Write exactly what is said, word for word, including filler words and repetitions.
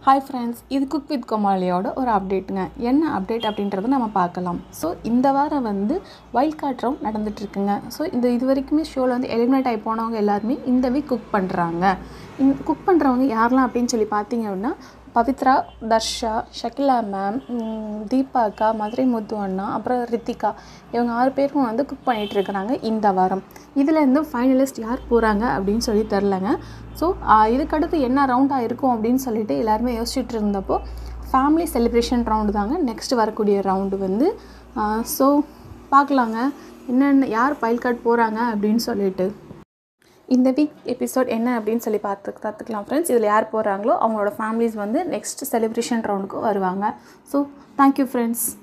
Hi friends, இது cook with கோமாளியோட ஒரு அப்டேட்டுங்க. என்ன அப்டேட் அப்படின்றத நம்ம பார்க்கலாம். ஸோ இந்த வாரம் வந்து வைல்ட் கார்ட் ரவுண்ட் நடந்துட்டு இருக்குங்க. ஸோ இந்த இது வரைக்குமே ஷோவில் வந்து எலிமினேட் ஆகி போனவங்க எல்லாருமே இந்த வீக் குக் பண்ணுறாங்க. இந்த குக் பண்ணுறவங்க யாரெல்லாம் அப்படின்னு சொல்லி பார்த்தீங்க அப்படின்னா பவித்ரா, தர்ஷா, ஷகிலா மேம், தீபா அக்கா, மதுரை முத்து அண்ணா, அப்புறம் ரித்திகா, இவங்க ஆறு பேரும் வந்து குக் பண்ணிகிட்டு இருக்கிறாங்க இந்த வாரம். இதுலேருந்து ஃபைனலிஸ்ட் யார் போகிறாங்க அப்படின்னு சொல்லி தெரிலங்க. ஸோ இதுக்கடுத்து என்ன ரவுண்டாக இருக்கும் அப்படின்னு சொல்லிட்டு எல்லாருமே யோசிச்சுட்டு இருந்தப்போ ஃபேமிலி செலிப்ரேஷன் ரவுண்டு தாங்க நெக்ஸ்ட் வரக்கூடிய ரவுண்டு வந்து. ஸோ பார்க்கலாங்க என்னென்ன யார் வைல்ட் கார்ட் போகிறாங்க அப்படின்னு சொல்லிட்டு. இந்த வீக் எபிசோட் என்ன அப்படின்னு சொல்லி பார்த்து பார்த்துக்கலாம் ஃப்ரெண்ட்ஸ். இதில் யார் போகிறாங்களோ அவங்களோட ஃபேமிலிஸ் வந்து நெக்ஸ்ட் செலிப்ரேஷன் ரவுண்டுக்கு வருவாங்க. So thank you friends.